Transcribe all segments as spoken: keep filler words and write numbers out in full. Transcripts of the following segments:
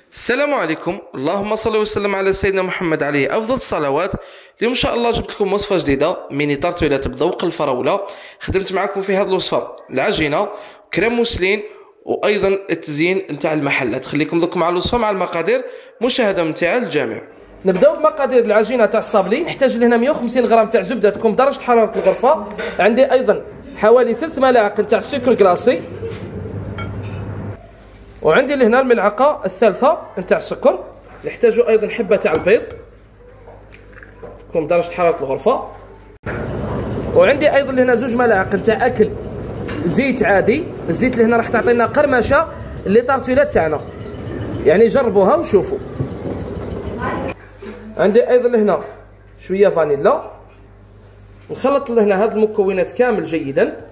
السلام عليكم، اللهم صل وسلم على سيدنا محمد عليه افضل الصلوات. اليوم ان شاء الله جبت لكم وصفه جديده، ميني طرطولات بذوق الفراوله. خدمت معكم في هذه الوصفه العجينه، كريم موسلين، وايضا التزيين نتاع المحلات. خليكم دوك مع الوصفه مع المقادير، مشاهده ممتعه للجميع. نبداو بمقادير العجينه تاع الصابلي. نحتاج لهنا مئة وخمسين غرام تاع زبده تكون بدرجه حراره الغرفه. عندي ايضا حوالي ثلاث ملاعق تاع السكر كلاصي، وعندي لهنا الملعقه الثالثه نتاع السكر. نحتاجو ايضا حبه تاع البيض تكون بدرجه حراره الغرفه، وعندي ايضا لهنا زوج ملاعق نتاع اكل زيت عادي. الزيت اللي هنا راح تعطينا قرمشه اللي طرطولات تاعنا، يعني جربوها وشوفوا. عندي ايضا لهنا شويه فانيلا. نخلط لهنا هاد المكونات كامل جيدا،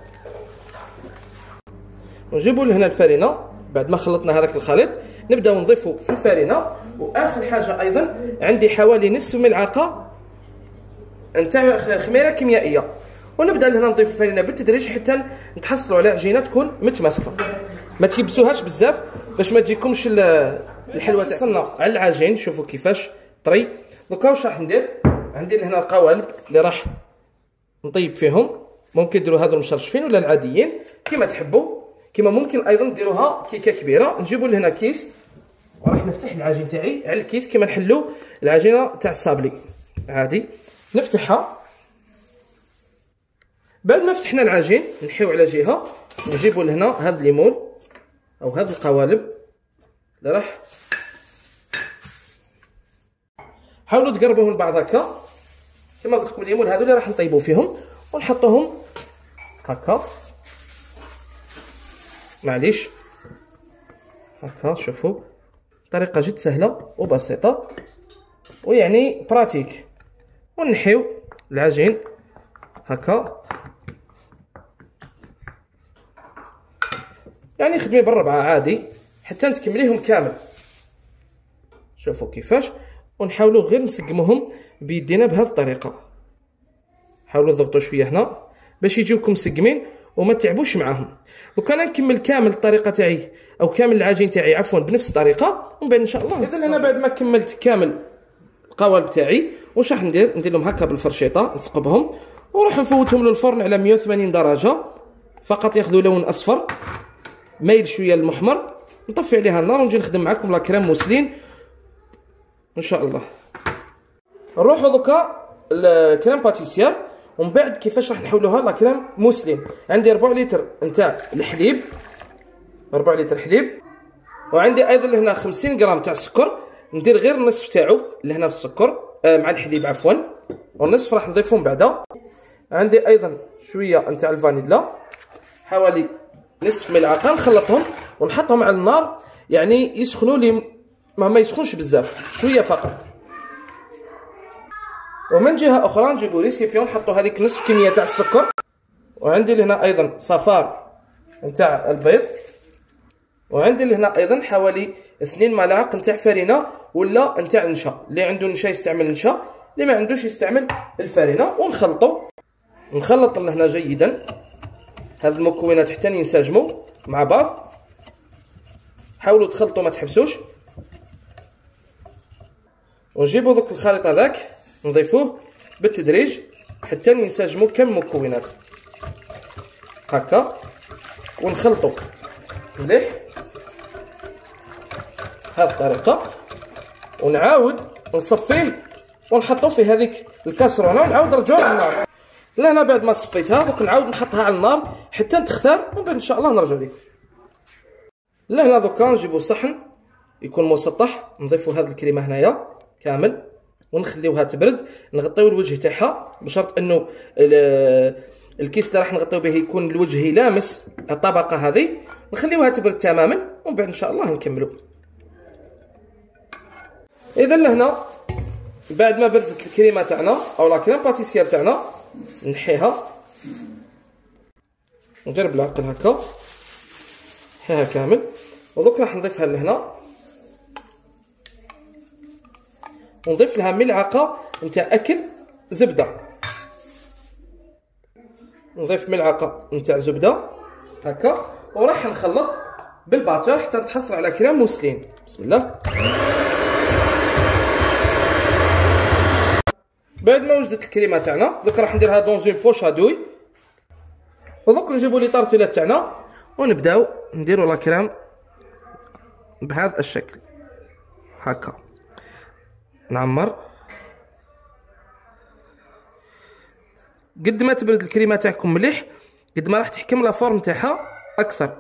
ونجيبوا لهنا الفارينه. بعد ما خلطنا هذاك الخليط نبداو نضيفه في الفارينه. واخر حاجه ايضا عندي حوالي نصف ملعقه نتاع خميره كيميائيه، ونبدا هنا نضيف الفارينه بالتدريج حتى نتحصلوا على عجينه تكون متماسكه. ما تيبسوهاش بزاف باش ما تجيكمش الحلوه تاع. وصلنا على العجين، شوفوا كيفاش طري. دوكا واش راح ندير؟ عندي لهنا القوالب اللي راح نطيب فيهم. ممكن ديروا هذو المشرشفين ولا العاديين كما تحبوا، كما ممكن ايضا ديروها كيكه كبيره. نجيبوا لهنا كيس وراح نفتح العجين تاعي على الكيس كما نحلوا العجينه تاع الصابلي عادي. نفتحها. بعد ما فتحنا العجين نحيو على جهه، نجيبوا لهنا هذا الليمون او هذه القوالب اللي راح حاولوا تقربوهم لبعض هكا كما قلت لكم. الليمون هذو اللي راح نطيبوا فيهم ونحطوهم هكا، معليش هكا. شوفوا طريقه جد سهله وبسيطه ويعني براتيك. ونحيو العجين هكا، يعني خدمي بالربعه عادي حتى تكمليهم كامل. شوفوا كيفاش. ونحاولوا غير نسقموهم بيدينا بهذه الطريقه. حاولوا تضغطوا شويه هنا باش يجيوكم مسقمين وما تعبوش معاهم. دوك انا نكمل كامل الطريقه تاعي او كامل العجين تاعي عفوا بنفس الطريقه ومن بعد ان شاء الله. اذا انا بعد ما كملت كامل القوالب تاعي واش راح ندير؟ ندير لهم هكا بالفرشيطه نثقبهم وراح نفوتهم للفرن على مئة وثمانين درجه فقط، ياخذوا لون اصفر مايل شويه للمحمر. نطفي عليها النار ونجي نخدم معكم لا كريم موسلين ان شاء الله. نروحوا دوكا الكريم باتيسير ومن بعد كيفاش راح نحولوها لا كريم موسلين. عندي ربع لتر نتاع الحليب، ربع لتر حليب، وعندي ايضا هنا خمسين غرام تاع السكر. ندير غير النصف تاعو لهنا في السكر آه مع الحليب عفوا، والنصف راح نضيفهم بعدا. عندي ايضا شويه نتاع الفانيلا حوالي نصف ملعقه. نخلطهم ونحطهم على النار، يعني يسخنوا لي ما, ما يسخنش بزاف، شويه فقط. ومن جهه اخرى نجيبوا ريسيبيون نحطوا هذيك نصف كميه تاع السكر. وعندي لهنا ايضا صفار نتاع البيض، وعندي لهنا ايضا حوالي اثنين ملاعق نتاع فرينه ولا نتاع نشا. اللي عنده نشا يستعمل نشا، اللي ما عندوش يستعمل الفرينه. ونخلطوا نخلط لهنا جيدا هذه المكونات حتى ينسجموا مع بعض. حاولوا تخلطوا ما تحبسوش. ونجيبوا ذوك الخليط هذاك نضيفوه بالتدريج حتى ينسجموا كم مكونات هكا، ونخلطوا مليح بهذه الطريقه. ونعاود نصفيه ونحطوه في هذيك الكاسرونه ونعاود نرجعوه على النار. لهنا بعد ما صفيتها دوك نعاود نحطها على النار حتى تختار ومن بعد ان شاء الله نرجع لكم. لهنا دوكا نجيبوا صحن يكون مسطح، نضيفوا هذه الكريمه هنايا كامل ونخليوها تبرد. نغطيو الوجه تاعها بشرط انه الكيس اللي راح نغطيو به يكون الوجه يلامس الطبقه هذه. نخليوها تبرد تماما ومن بعد ان شاء الله نكملوا. اذا لهنا بعد ما بردت الكريمه تاعنا او لا كريم باتيسير تاعنا نحيها، ندير بالعقل هكا نحيها كامل. ودوك راح نضيفها لهنا ونضيف لها ملعقه نتاع اكل زبده. نضيف ملعقه نتاع زبده هكا وراح نخلط بالباتور حتى نتحصل على كريم موسلين. بسم الله. بعد ما وجدت الكريمه تاعنا دوك راح نديرها دون اون بوش ادوي، ودوك نجيبو لي طارتيله تاعنا ونبداو نديرو لا كريم بهذا الشكل هكا. نعمر قد ما تبرد الكريمه تاعكم مليح قد ما راح تحكم لا فورم تاعها اكثر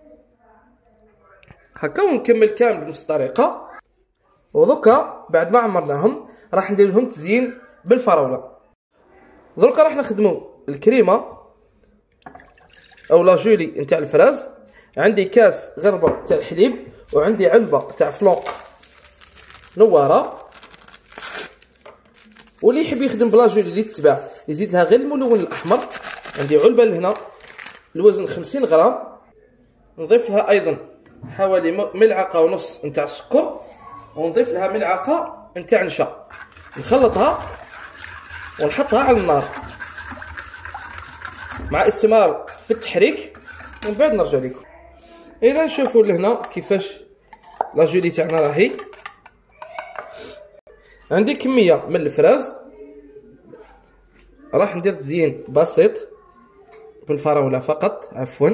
هكا. ونكمل كامل بنفس الطريقه. ودوكا بعد ما عمرناهم راح ندير لهم تزيين بالفراوله. دروكا راح نخدمو الكريمه او لا جولي نتاع الفراز. عندي كاس غربه تاع الحليب وعندي علبه تاع فلون نواره، واللي يحب يخدم بلا جولي اللي تتباع يزيد لها غير الملون الاحمر. عندي علبه لهنا الوزن خمسين غرام، نضيف لها ايضا حوالي ملعقه ونص نتاع السكر، ونضيف لها ملعقه نتاع نشا. نخلطها ونحطها على النار مع استمرار في التحريك، ومن بعد نرجع لكم. اذا شوفوا لهنا كيفاش لا جولي تاعنا راهي. عندي كميه من الفراز، راح ندير تزيين بسيط بالفراوله فقط، عفوا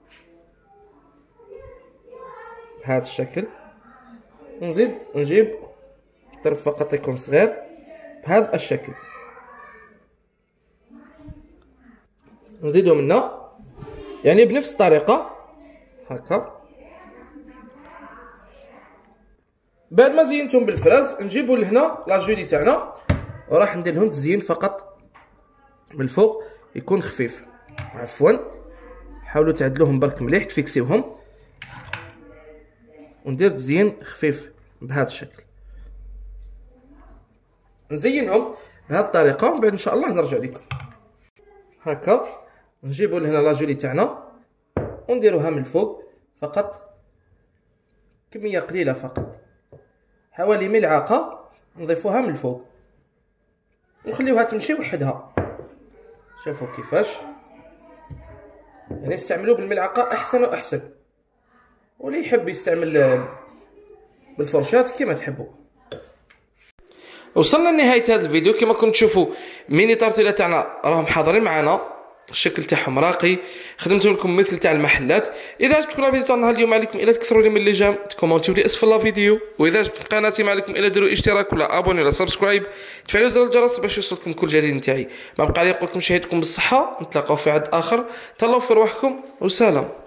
بهذا الشكل. نزيد نجيب طرف فقط يكون صغير بهذا الشكل، نزيدو منا يعني بنفس الطريقه هكا. بعد ما زينتهم بالفراز نجيبو لهنا لا جولي تاعنا، وراح ندير لهم تزيين فقط من الفوق يكون خفيف، عفوا حاولوا تعدلوهم برك مليح تفيكسيوهم، وندير تزيين خفيف بهذا الشكل. نزينهم بهذه الطريقه ومن بعد ان شاء الله نرجع لكم. هكا نجيبوا لهنا لا جولي تاعنا ونديروها من الفوق فقط كميه قليله فقط، حوالي ملعقه نضيفوها من الفوق ونخليوها تمشي وحدها. شوفوا كيفاش، يعني استعملوا بالملعقه احسن واحسن، واللي يحب يستعمل بالفرشات كما تحبوا. وصلنا لنهايه هذا الفيديو. كما كنتم تشوفوا ميني طارتيله تاعنا راهم حاضرين معنا، الشكل تاعهم راقي، خدمت لكم مثل تاع المحلات. اذا عجبتكم الفيديو تاعنا اليوم عليكم الا تكثروا لي من اللي جام تكومونتيو لي اسفل الفيديو، واذا عجبتكم قناتي ما عليكم الا ديروا اشتراك ولا ابوني ولا سبسكرايب، تفعلوا زر الجرس باش يوصلكم كل جديد نتاعي. ما بقى لي نقول لكم شهيتكم بالصحه، نتلاقاو في عد اخر. تهلاو في رواحكم وسلام.